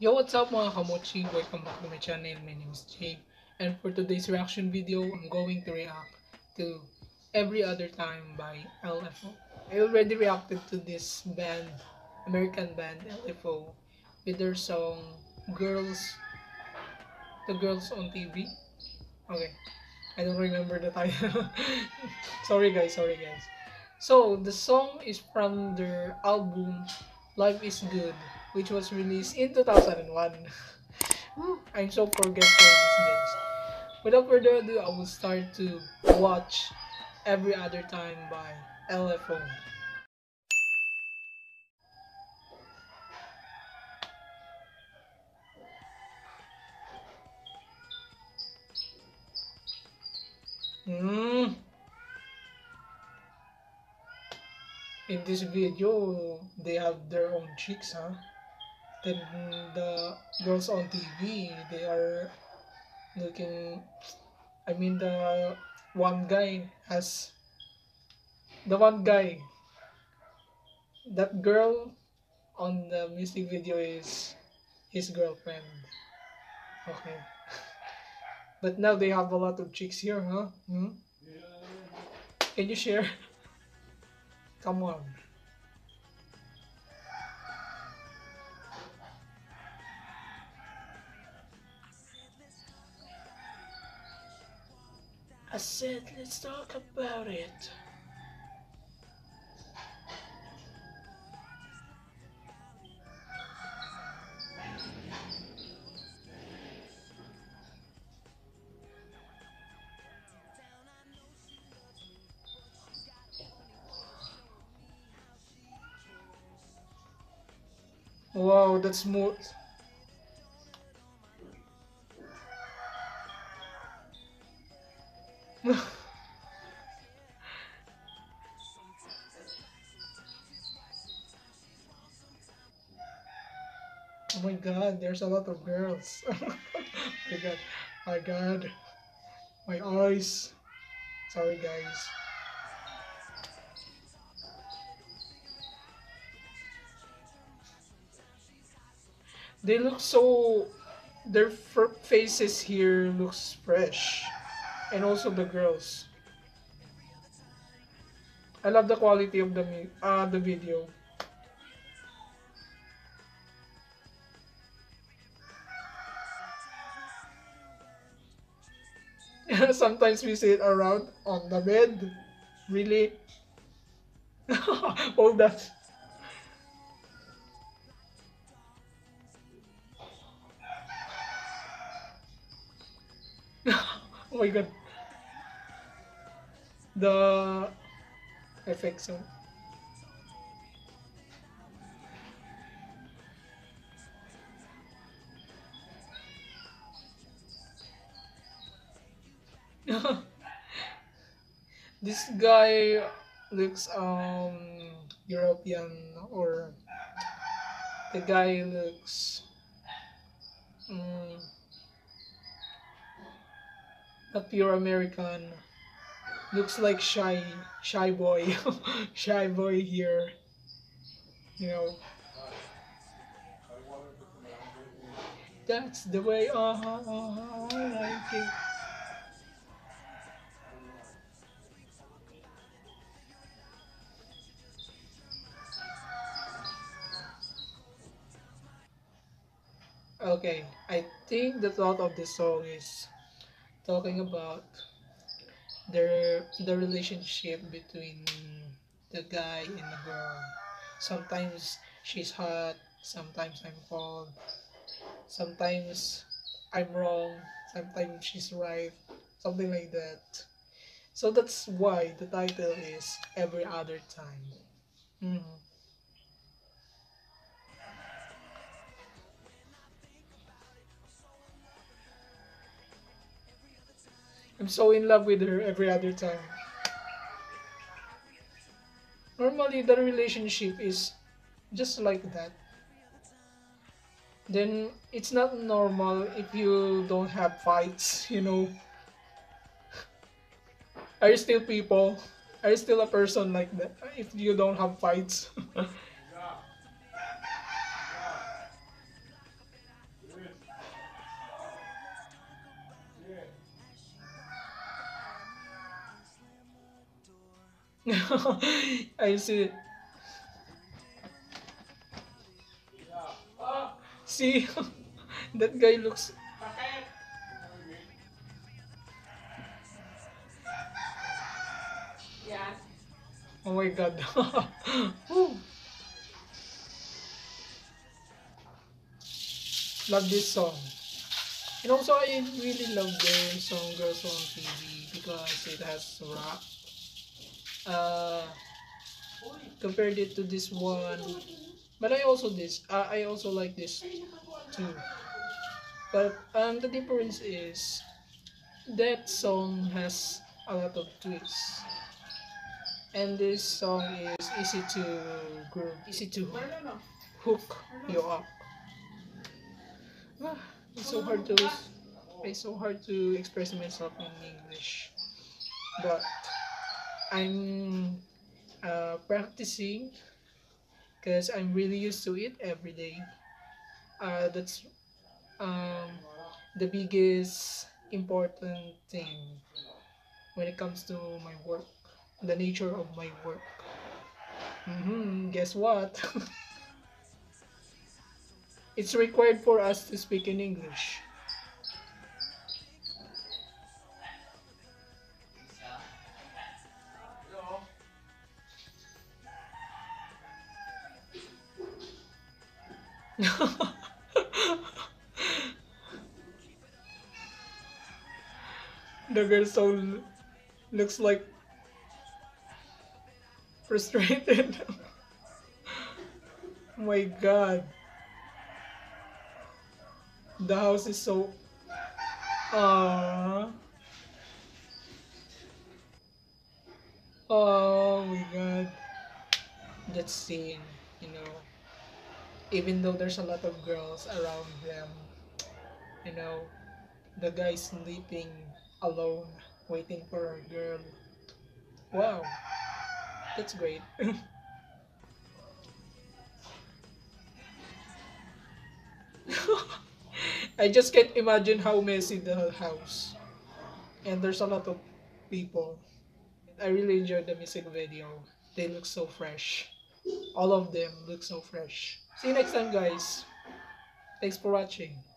Yo, what's up mga kamochi? Welcome back to my channel. My name is Jay. And for today's reaction video, I'm going to react to Every Other Time by LFO. I already reacted to this band, American band LFO, with their song Girls, The Girls on TV. Okay, I don't remember the title. sorry guys. So, the song is from their album Life is Good, which was released in 2001. I'm so forgetful these days. Without further ado, I will start to watch Every Other Time by LFO. Mm. In this video, they have their own chicks, huh? Then the girls on TV, they are looking. I mean, one guy has the one guy. That girl on the music video is his girlfriend. Okay. But now they have a lot of chicks here, huh? Hmm? Can you share? Come on. I said, let's talk about it. Wow, that's smooth. Oh my god, there's a lot of girls. my god, my god, my eyes. Sorry, guys. They look so. Their faces here looks fresh, and also the girls. I love the quality of the video. Sometimes we sit around on the bed. Really? All that. Oh my god. The effects. This guy looks European, or the guy looks um, not pure American. Looks like shy boy, shy boy here. You know, that's the way. I like it. Okay, I think the thought of the song is talking about the relationship between the guy and the girl. Sometimes she's hot, sometimes I'm cold, sometimes I'm wrong, sometimes she's right, something like that. So that's why the title is Every Other Time. Mhm. I'm so in love with her every other time. Normally, the relationship is just like that. Then it's not normal if you don't have fights, you know. Are you still people? Are you still a person like that if you don't have fights? I see. See, that guy looks. Oh my god. Whew. Love this song. And also, I really love the song Girls on TV because it has rap. Uh, Compared it to this one, but I also like this too. But the difference is that song has a lot of twists, and this song is easy to groove, easy to hook you up. Ah, it's so hard to express myself in English, but I'm practicing because I'm really used to it every day. That's um, the biggest important thing when it comes to my work, the nature of my work. Guess what? It's required for us to speak in English. The girl so looks like frustrated. Oh my god. The house is so. Ah. Oh my god. That scene, you know. Even though there's a lot of girls around them, you know, the guy sleeping alone, waiting for a girl. Wow, that's great. I just can't imagine how messy the house. And there's a lot of people. I really enjoyed the music video. They look so fresh. All of them look so fresh. See you next time, guys. Thanks for watching.